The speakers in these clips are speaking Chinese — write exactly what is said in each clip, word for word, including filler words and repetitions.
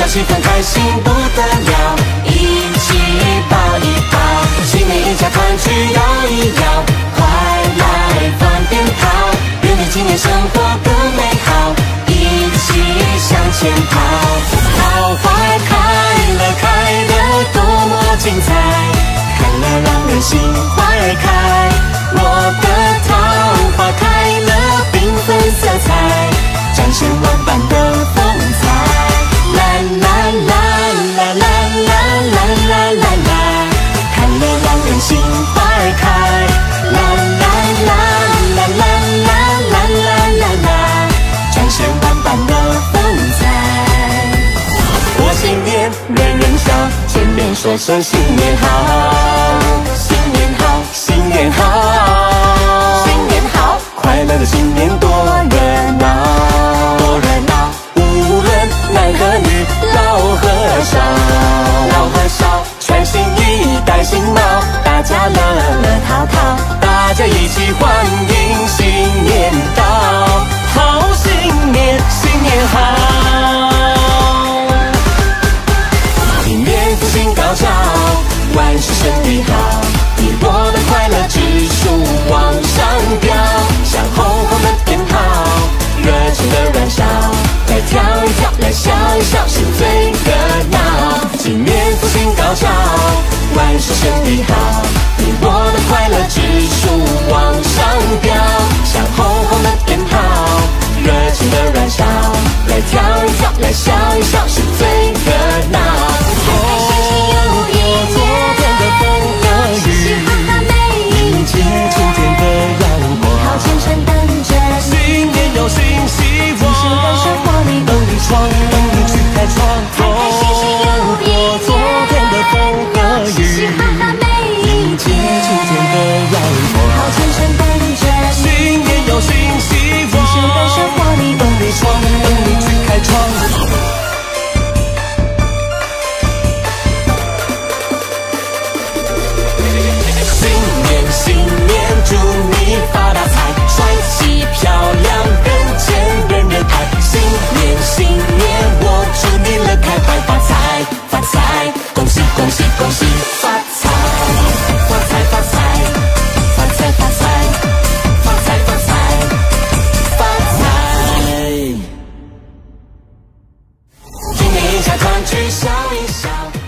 气氛开心不得了，一起抱一抱，新年一家团聚摇一摇，快来放鞭炮，愿你今年生活更美好，一起向前跑。桃花开了开了多么精彩，看了让人心花儿开，我的桃花开了缤纷色彩，展现万般的风采。啦啦啦啦啦啦啦啦啦啦，看了让人心花儿开。啦啦啦啦啦啦啦啦啦啦，展现万般的风采。过新年人人笑，见面说声新年好，新年好，新年好，新年好，快乐的新年多热闹，多热闹。无论男和女，老和少，老和少，穿新衣戴新帽，大家乐乐淘淘，大家一起欢迎新年到，好新年，新年好。新年福星高照，万事顺利好，你我的快乐指数往上飙，像红红的鞭炮，热情的燃烧，来跳一跳，来笑一笑，是最热闹。新年福星高照，万事顺利好，你我的快乐指数往上飙，像红红的鞭炮，热情的燃烧，来跳一跳，来笑一笑，是最热闹。有新希望，等你闯，等你去开创，开开心心又一天，昨天的风和雨，嘻嘻哈哈每一天，今天的阳光，好前程等着你，新年有新希望，新的生活里，等你闯，等你去开创。新年新年，祝你发大财，帅气漂亮，人见人人爱。新年新年，我祝你乐开怀，发财发财，恭喜恭喜恭喜发财，发财发财，发财发财，发财发财，发财。今年一家团聚笑一笑。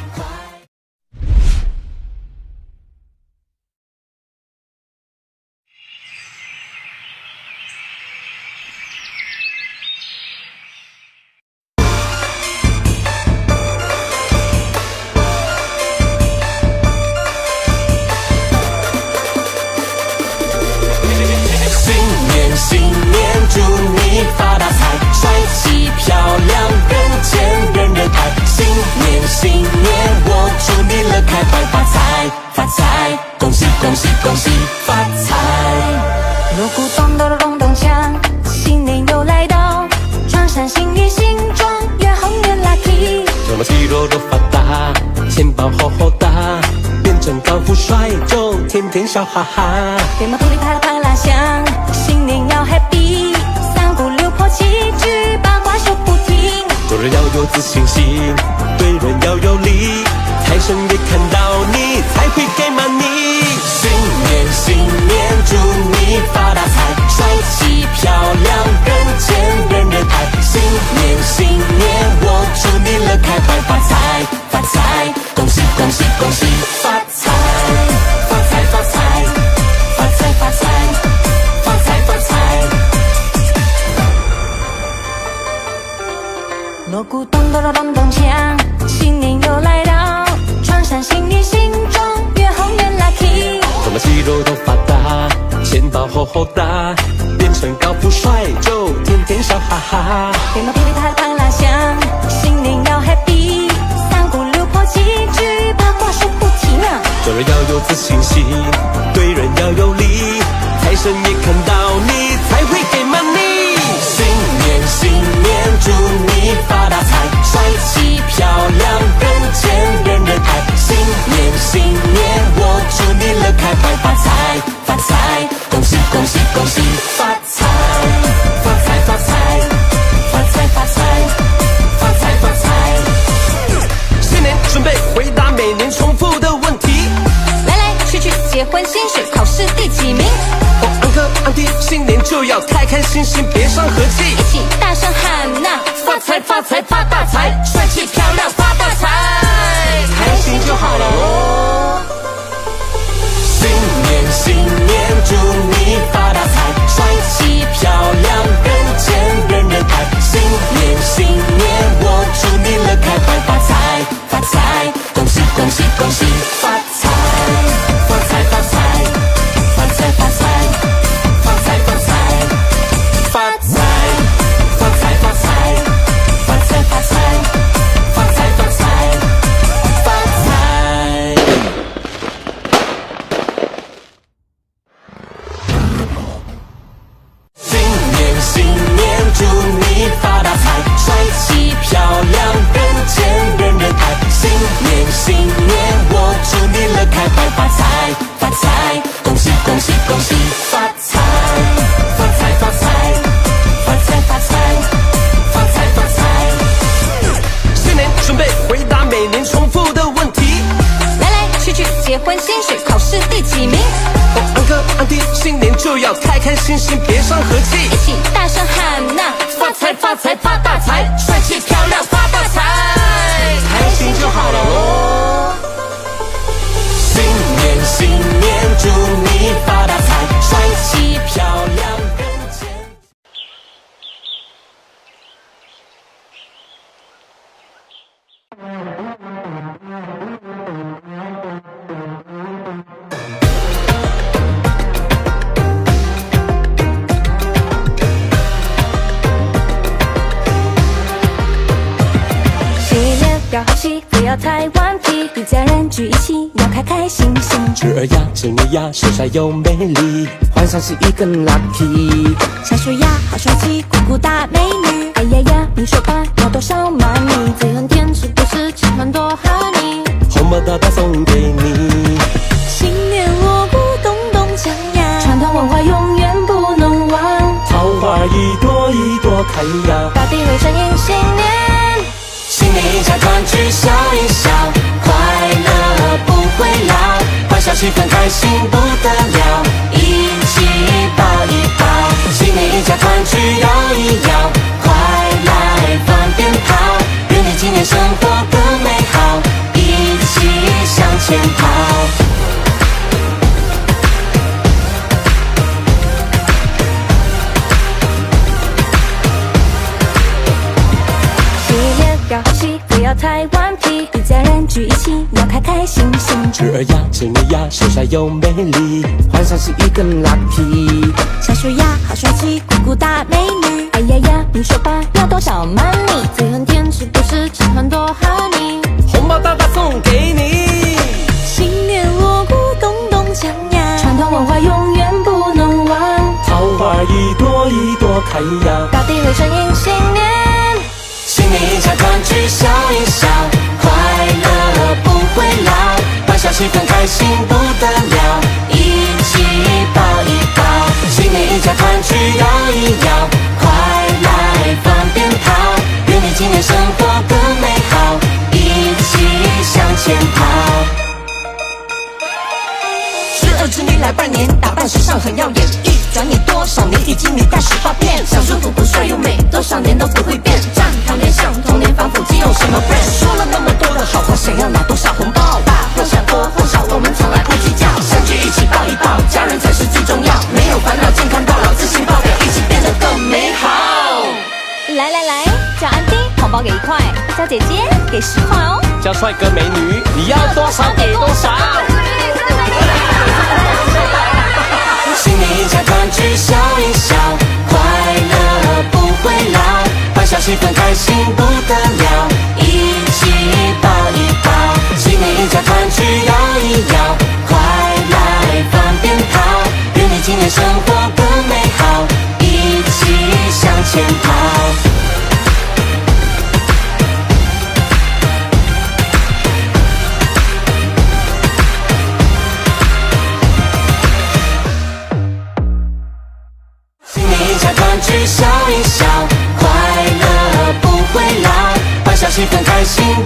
新年祝你发大财，帅气漂亮，人见人人爱。新年新年，我祝你乐开怀，发财发财，恭喜恭喜恭喜发财。锣鼓咚咚咚咚锵，新年又来到，穿上新衣新装，越红越 lucky。什么肌肉都发达，钱包厚厚大，变成高富帅就天天笑哈哈。鞭毛土里啪啦啪啦响，新年要 happy， 三姑六婆齐聚，八卦说不停。做人要有自信心，对人要有礼，财神爷看到你才会给 money。新年新年，祝你发大财，帅气漂亮，人见人人爱。新年新年，我祝你乐开怀，发财发财，恭喜恭喜恭喜发财，发财发财，发财发财，发财发财。锣鼓咚咚咚咚咚锵，新年又来到，穿上新衣新装，越红越 lucky。什么肌肉都发达，钱包厚厚大，变成高富帅就天天笑哈哈。鞭毛噼里啪啦啪啦响，新年要 happy， 三姑六婆齐聚，八卦说不停啊。做人要有自信心，对人要有礼，财神爷看到你才会给 money。新年新年，祝你发大财，帅气漂亮，人见人人爱。新年新年，我祝你乐开怀，发财发财，恭喜恭喜恭喜发财，发财发财，发财发财。 结婚薪水，考试第几名？ 我安哥安弟，新年就要开开心心，别伤和气， 一起大声喊呐！ 发财发财发大财，帅气漂亮发大财，开心就好了哦。新年新年，祝你发大财，帅气漂亮，人见人人爱。新年新年，我祝你乐开怀，发财发财，恭喜恭喜恭喜，发财发财发财，发财发财，发财发财，发财发财发财，发财发财，发财发财，发财。新年新年，祝你发大财，帅气漂亮，人见人人爱。新年新年，我祝你乐开怀，发财发财，恭喜恭喜恭喜，发财发财发财，发财发财，发财发财。新年准备回答每年重复的问题， 来来去去，结婚薪水，考试第几名？ 我安哥安弟，新年就要开开心心，别伤和气， 一起大声喊呐！ 发财发财发大财，帅气漂亮发大财，开心就好了哦。新年新年，祝你发大财，帅气漂亮人间。 表好戏，不要太顽皮，一家人聚一起，要开开心心。 侄儿呀，侄女呀，帅帅又美丽，换上是一个 lucky。 小叔呀，好帅气，姑姑大美女。哎呀呀，你说吧，要多少 money？ 最恨天是不是千万多 honey？ 红包大大送给你。 新年锣鼓咚咚响呀，传统文化永远不能忘。 桃花一朵一朵开呀， 大地会声迎新年。 新年一家团聚笑一笑，快乐不会老，欢笑气氛开心不得了，一起抱一抱。新年一家团聚摇一摇，快来放鞭炮，愿你今年生活更美好，一起向前跑。 表好戏，不要太顽皮，一家人聚一起，要开开心心。 侄儿呀，侄女呀，帅帅又美丽，换上是一个 lucky。 小叔呀，好帅气，姑姑大美女。哎呀呀，你说吧，要多少 money？ 最恨天是不是千万多 honey？ 红包大大送给你。 新年锣鼓咚咚响呀，传统文化永远不能忘。 桃花一朵一朵开呀， 大地会声迎新年。 新年一家团聚笑一笑，快乐不会老，欢笑气氛开心不得了，一起抱一抱。新年一家团聚摇一摇，快来放鞭炮，愿你今年生活更美好，一起向前跑。侄儿侄女来拜年，打扮时尚很耀眼，一转眼多少年，已经你大十八变，小叔叔不帅又美，多少年都不会变。站堂联想，童年防腐剂用什么 brand？ 说了那么多的好话，谁要拿多少红包？大或小多或少，我们从来不计较，相聚一起抱一抱，家人才是最重要，没有烦恼，健康到老，自信爆表，一起变得更美好。 来来来，叫安迪，红包给一块；叫姐姐给十块哦。 叫帅哥美女，你要多少给多少。新年一家团聚笑一笑，快乐不会老，欢笑气氛开心不得了，一起抱一抱。新年一家团聚摇一摇，快来放鞭炮，愿你今年生活更美好，一起向前跑。团聚笑一笑，快乐不会老，欢笑气氛开心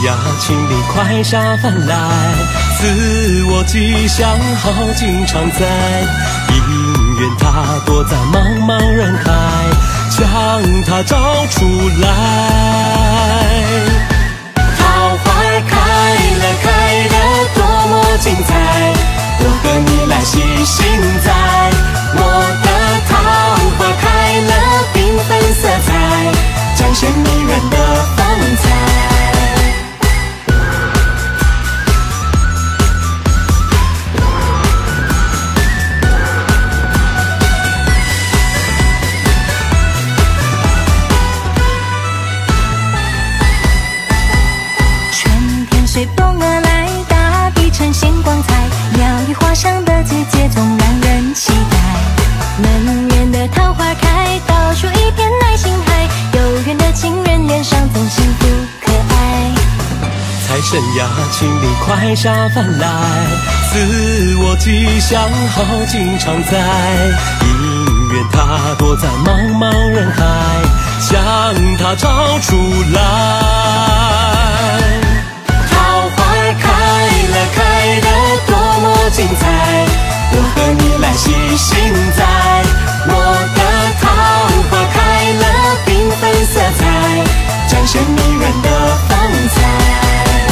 呀，请你快下凡来，赐我吉祥好景常在。因愿他躲在茫茫人海，将他找出来。 桃花开了开了多么精彩，我和你来细心栽。我的桃花开了缤纷色彩，展现迷人的风采。 随风而来，大地呈现光彩，鸟语花香的季节总让人期待。门园的桃花开，到处一片爱心海，有缘的情人脸上总幸福可爱。 财神呀，请你快下凡来，赐我吉祥好景常在。因愿他躲在茫茫人海，将他找出来。 开了开了多么精彩，我和你来细心栽。我的桃花开了缤纷色彩，展现迷人的风采。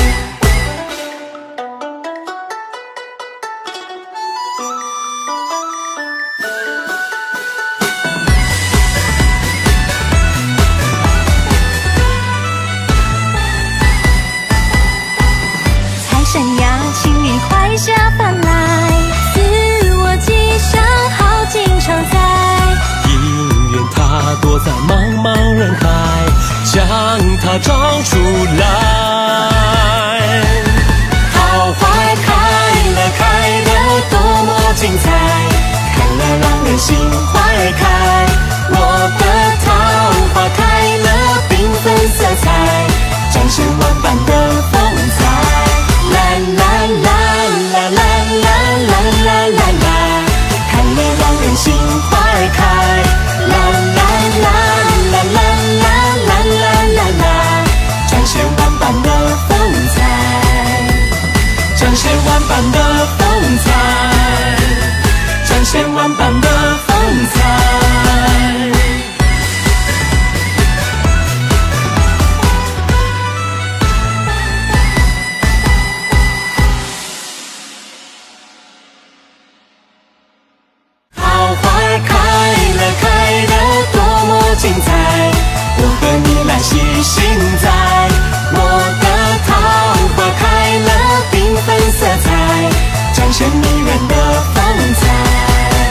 下凡来，赐我吉祥好景常在。 因愿他躲在茫茫人海，将他找出来。 桃花开了开了多么精彩，看了让人心花儿开。我的桃花开了缤纷色彩，展现万般的风采。啦啦啦啦啦啦啦啦啦啦，看了让人心花儿开。啦啦啦啦啦啦啦啦啦啦，展现万般的风采，展现万般的风采，展现万般的风采。精彩，我和你来细心栽。我的桃花开了缤纷色彩，展现迷人的风采。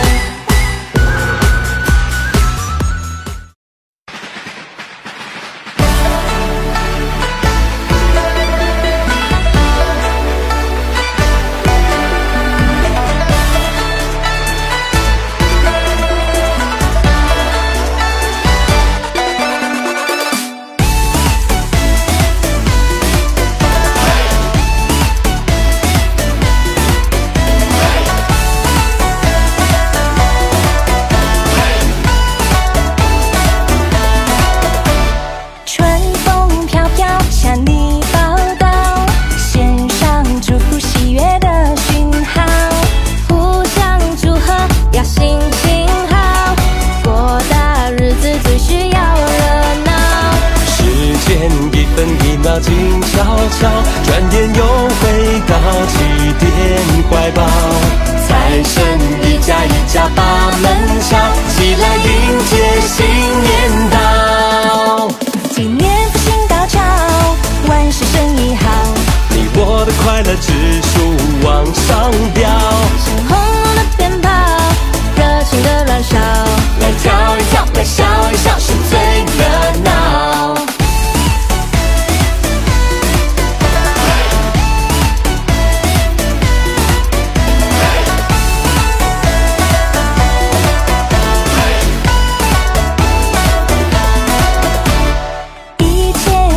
静悄悄，转眼又回到起点怀抱。财神一家一家把门敲，起来迎接新年到。 今年福星高照，万事生意好， 你我的快乐指数往上飙。 像轰隆的鞭炮，热情的燃烧， 来跳一跳，来笑一笑，是最热闹。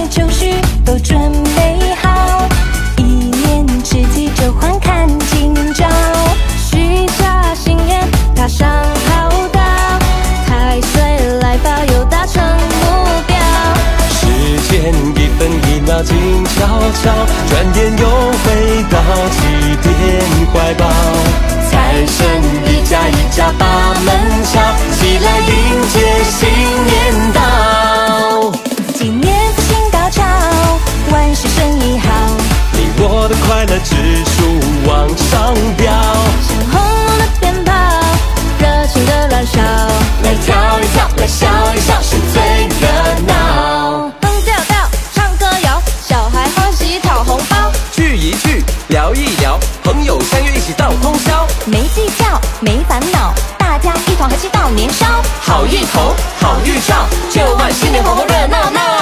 都准备好，一年之计就换看今朝。 往上飙， 像红红的鞭炮，热情的燃烧。 来跳一跳，来笑一笑，是最热闹。 蹦跳跳，唱歌谣，小孩欢喜讨红包。 聚一聚，聊一聊，朋友相约一起到通宵。 没计较，没烦恼，大家一同和气到年宵。 好意头，好预兆，就爱新年活活热闹闹。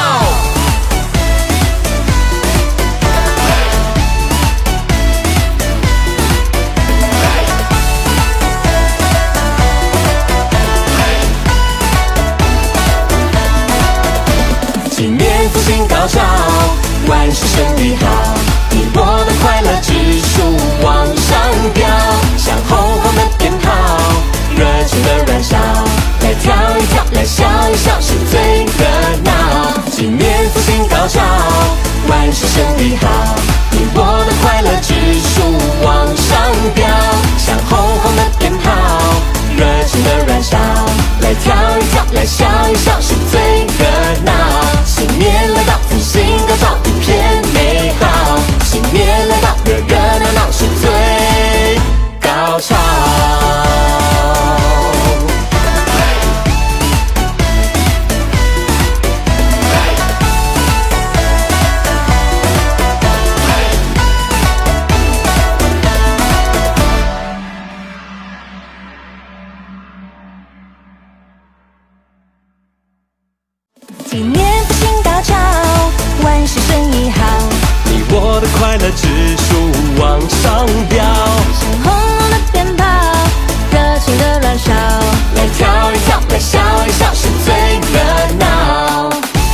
新年福星高照，万事胜意好，你我的快乐指数往上飙，像红红的鞭炮，热情的燃烧，来跳一跳，来笑一笑，是最热闹。新年福星高照，万事胜意好，你我的快乐指数往上飙，像红红的鞭炮，热情的燃烧，来跳一跳，来笑一笑，是最热闹。新年来到，福星高照，一片美好。新年来到，热热闹闹，是最高潮。 新年福星高照，万事胜意好。 你我的快乐指数往上飙， 像红红的鞭炮，热情的燃烧。 来跳一跳，来笑一笑，是最热闹。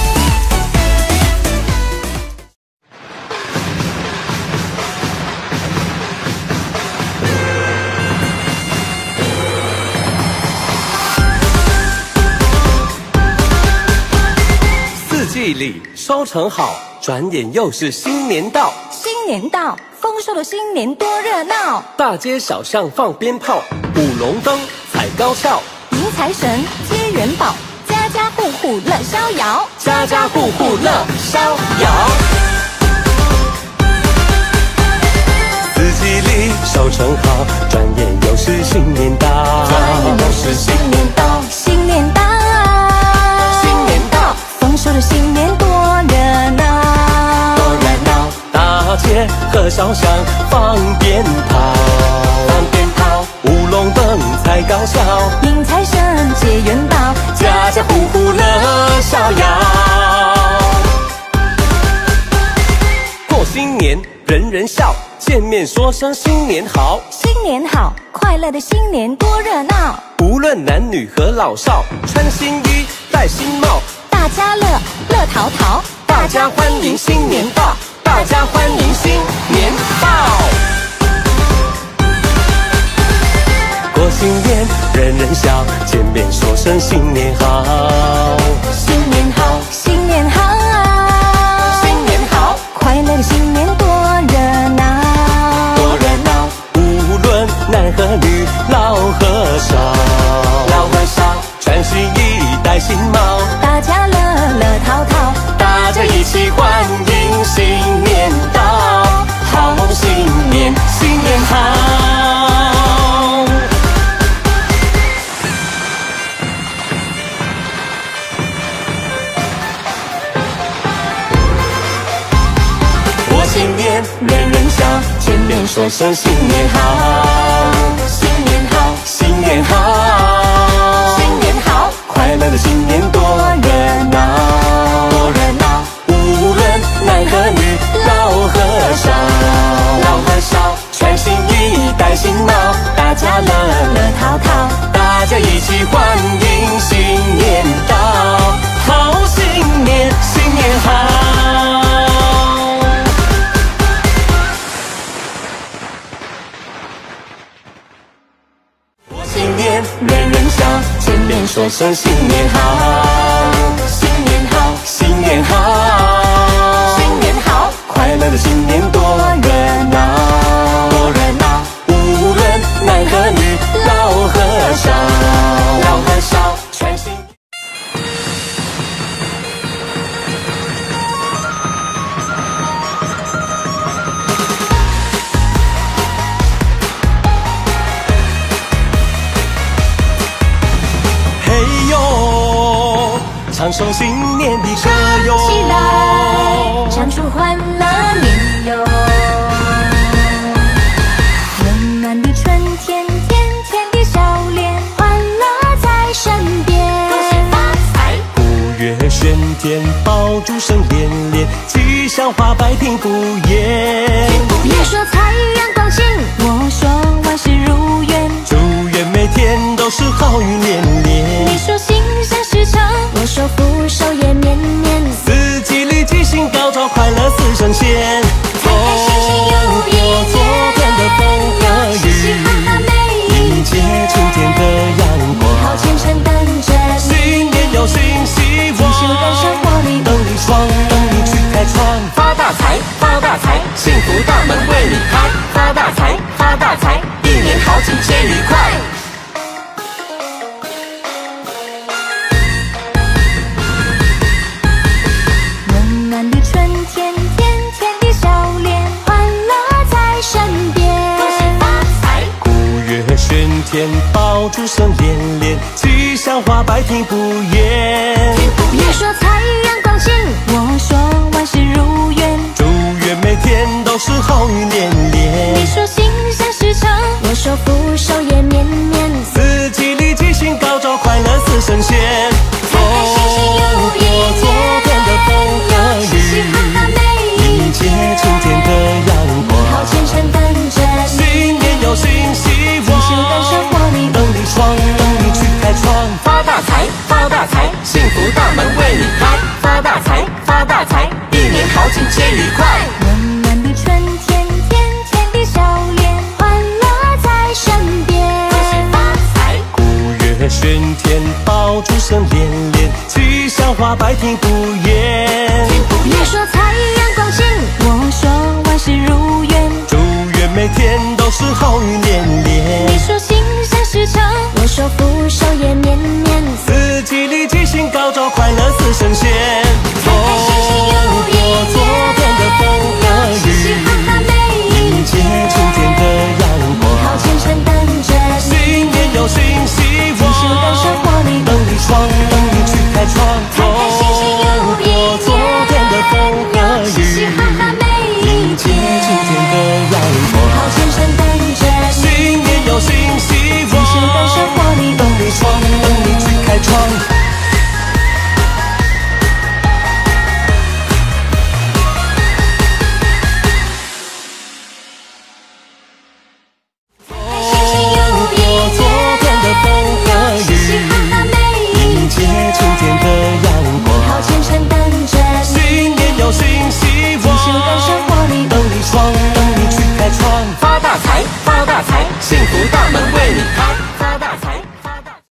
四季里收成好，转眼又是新年到。 新年到，丰收的新年多热闹。 大街小巷放鞭炮，舞龙灯，踩高跷， 迎财神，接元宝，家家户户乐逍遥。 家家户户乐逍遥。 四季里收成好，转眼又是新年到。 转眼又是新年到， 新年到， 新年到， 丰收的新年多热闹。 多热闹。 大街和小巷放鞭炮， 放鞭炮， 舞龙灯，踩高跷， 迎财神，接元宝， 家家户户乐逍遥。 过新年人人笑，见面说声新年好。 新年好，快乐的新年多热闹。 无论男女和老少，穿新衣，戴新帽， 大家乐，乐淘淘， 大家欢迎新年到，大家欢迎新年到。 过新年人人笑，见面说声新年好。 新年好， 新年好， 新年好， 快乐的新年多热闹。 多热闹。 无论男和女，老和少， 老和少， 穿新衣，戴新帽， 大家乐，乐淘淘， 大家一起欢迎新年到，好新年，新年好。过新年人人笑，见面说声新年好，新年好，新年好，新年好，快乐的新年多热闹，多热闹。无论男和女，老和少，老和少，穿新衣，戴新帽，大家乐，乐淘淘，大家一起欢迎新年到，好新年，新年好。新年人人笑，见面说声新年好，新年好，新年好，新年好，快乐的新年多热闹，多热闹。无论男和女，老和少，老和少，全新。 首新年的歌唱哟。 起来，唱出欢乐年哟。温暖的春天，甜甜的笑脸，欢乐在身边。恭喜发财！ 五月玄天，爆竹声连连，吉祥话百听不厌。 你说财源广进，我说万事如愿。 祝愿每天都是好运连连。 你说心想事成，我说福寿也绵绵。 四季里吉星高照，快乐似神仙。 开开心心又一年， 昨天的风和嘻嘻哈哈雨， 每一迎接天。 春天的阳美好光。 前程等着你， 新年有新希望， 继续让生活里等你闯，等你去开创。 发大财，发大财，幸福大门为你开。发大财，发大财，一年好景皆愉快。 温暖的春天，甜甜的笑脸，欢乐在身边。 恭喜发财！ 五月玄天，爆竹声连连，吉祥话百听不厌。 你说财源广进，我说万事如愿。 祝愿每天都是好运连连。 你说心想事成，我说福寿也绵绵。 四季里吉星高照，快乐似神仙。 开开心心又一年， 昨天的风和嘻嘻哈哈雨， 每一迎接天。 春天的阳美好光。 前程等着你， 新年有新希继续让生望， 活里等你闯，等你去开创。 发大财，发大财，幸福大门为你开。发大财，发大财，一年好景皆愉快。 温暖的春天，甜甜的笑脸，欢乐在身边。 恭喜发财！ 五月玄天，爆竹声连连，吉祥话百听不厌。 你说财源广进，我说万事如愿。 祝愿每天都是好运连连。 你说心想事成，我说福寿也绵绵。 四季里吉星高照，快乐似神仙。 开开心心又一年， 昨天的风和嘻嘻哈哈雨， 每一迎接天。 春天的阳美好光。 前程等着你， 新年有新希继续让生望， 活里等你闯，等你去开创。 开开心心又一年。 昨天的风和嘻嘻哈哈雨， 每一迎接春天的阳美好光。 前程等着你， 新年有新希继续让生望， 活里等你闯，等你去开创。昨天的风和嘻嘻哈哈雨， 每一迎接天。 春天的阳美光。 好前程等着你， 新年有新希继续让生望， 活里等你闯，等你去开创。 发大财，发大财，幸福大门为你开。发大财，发大财。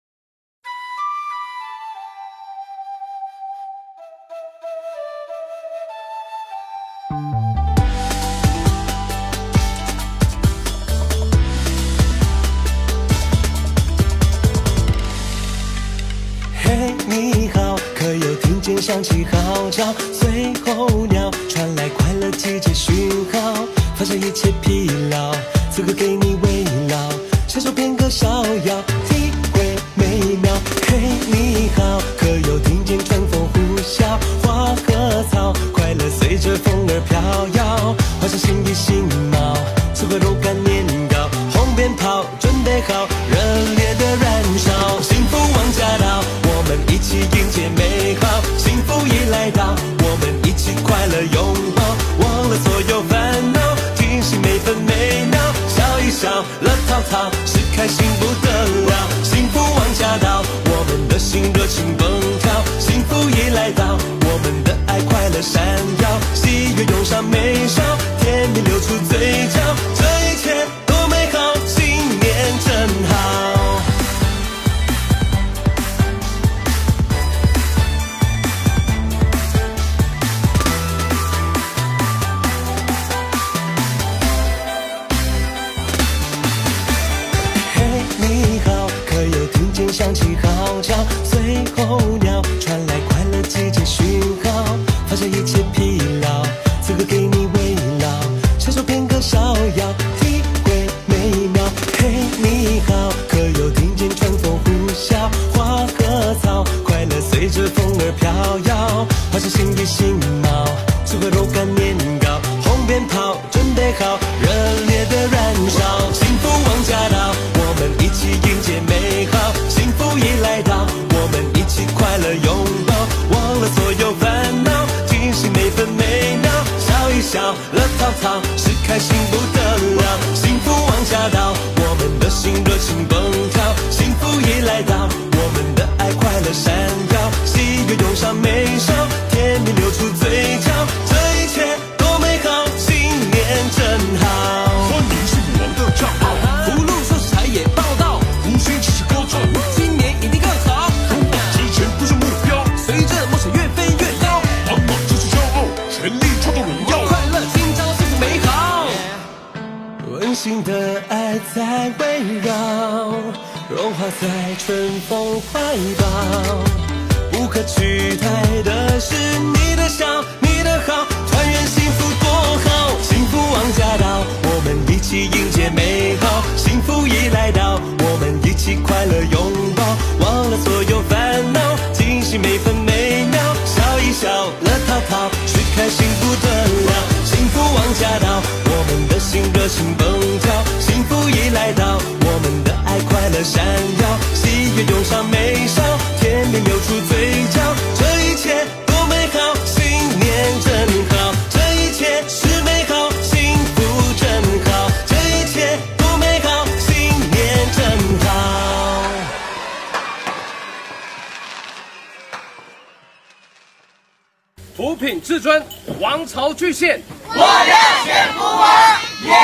嘿，你好，可有听见响起号角？随候鸟传来快乐季节讯号，放下一切疲劳，此刻给你慰劳，享受片刻逍遥，体会美妙。嘿，你好，可有听见春风呼啸？花和草，快乐随着风儿飘摇，换上新衣新帽，此刻肉感年糕，红鞭炮准备好，热烈的燃烧，幸福往家到。我们一起迎接美好，幸福已来到，我们一起快乐拥抱，忘了所有烦恼，听醒每分每秒，笑一笑，乐淘淘，是开心不得了，幸福往家到，我们的心热情蹦跳，幸福已来到，我们的爱快乐闪耀，喜悦涌上眉梢，甜蜜流出嘴角，这一切多美好，新年真好。响起号角，随候鸟传来快乐季节讯号，放下一切疲劳，此刻给你慰劳，享受片刻逍遥，体会美妙。嘿，你好，可有听见春风呼啸？花和草，快乐随着风儿心不得了。幸福往下倒，我们的心热情蹦跳，幸福已来到，我们的爱快乐闪耀，喜悦涌上眉梢，甜蜜流出嘴角，这一切多美好，新年真好。 欢迎是女王的骄傲， 福禄寿财也报道， 五星齐齐歌唱， 今年一定更好。 提前不是目标， 随着梦想越飞越高， 满满就是骄傲，全力创造荣耀。 快乐紧张，幸福美好，温馨的爱在围绕，融化在春风怀抱。不可取代的是你的笑，你的好，团圆幸福多好。幸福往下倒，我们一起迎接美好。幸福已来到，我们一起快乐拥抱，忘了所有烦恼，珍惜每分每秒，笑一笑，乐淘淘，是开心不得了。幸福往下倒，我们的心热情蹦跳，幸福已来到，我们的爱快乐闪耀，喜悦涌上眉梢，甜蜜流出嘴角，这一切多美好，新年真好，这一切是美好，幸福真好，这一切多美好，新年真好。 毒品至尊，王朝巨献。 我热血不玩，耶！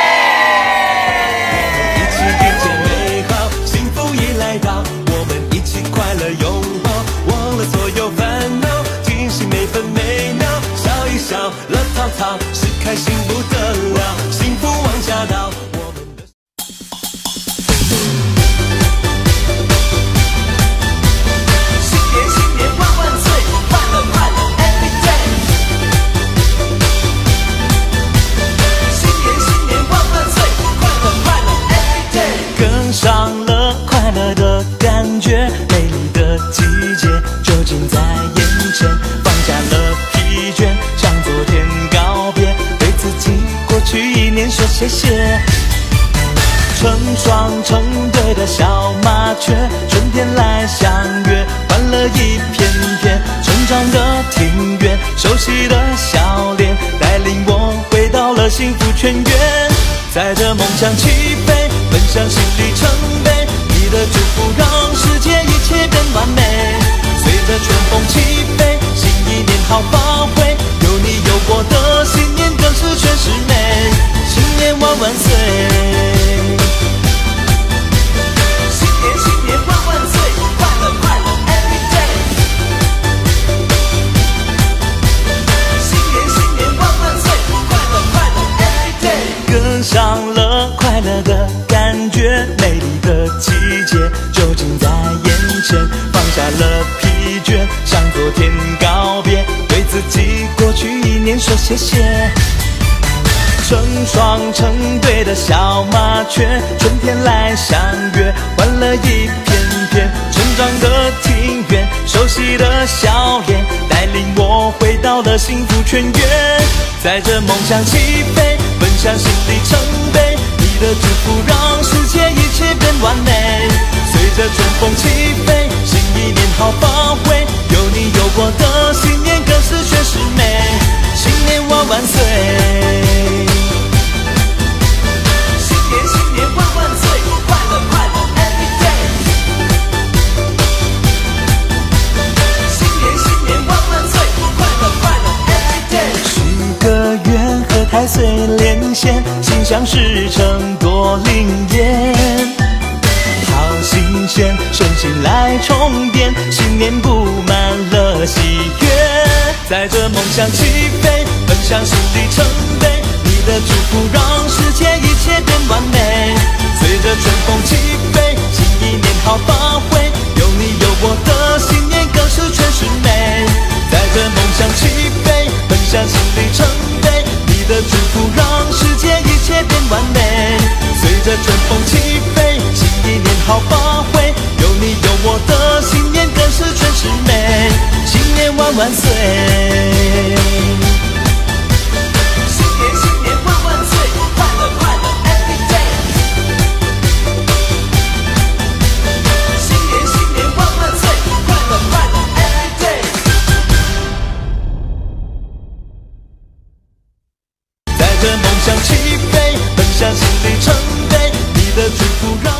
一起迎接美好，幸福已来到，我们一起快乐拥抱，忘了所有烦恼，珍惜每分每秒，笑一笑，乐淘淘，是开心不得了。幸福往下倒，我们的新年新年万万岁，快乐快乐 every day。新年新年万万岁，快乐快乐 every day。 跟上了快乐的感觉，美丽的季节就近在眼前，放下了疲倦，向昨天告别，对自己过去一年说谢谢。成双成对的小麻雀，春天来相约，欢乐一片片，成长的庭院，熟悉的笑脸，带领我回到了幸福泉源。载着梦想起飞，奔向新里程碑，你的祝福让世界一切变完美。随着春风起飞，新一年好发挥，有你有我的新年更是全是美，新年万万岁。 新年新年万万岁，快乐快乐 every day。新年新年万万岁，快乐快乐 every day。 跟上了快乐的感觉，美丽的季节就近在眼前，放下了疲倦，向昨天告别，对自己过去一年说谢谢。成双成对的小麻雀，春天来相约，欢乐一片片，成长的庭院，熟悉的笑脸，带领我回到了幸福泉源。载着梦想起飞，奔向新里程碑，你的祝福让世界一切变完美。随着春风起飞，新一年好发挥，有你有我的新年更是全是美，新年万万岁。 新年新年万万岁，快乐快乐 every day。新年新年万万岁，快乐快乐 every day。 许个愿和太岁连线，心想事成多灵验。好新鲜，顺心来充电，新年布满了喜悦。载着梦想起飞，奔向新里程碑，你的祝福让世界一切变完美。随着春风起飞，新一年好发挥，有你有我的新年更是全是美。载着梦想起飞，奔向新里程碑，你的祝福让世界一切变完美。随着春风起飞，新一年好发挥，有你有我的新年更是全是美，新年万万岁。 新年新年万万岁，快乐快乐。 的祝福让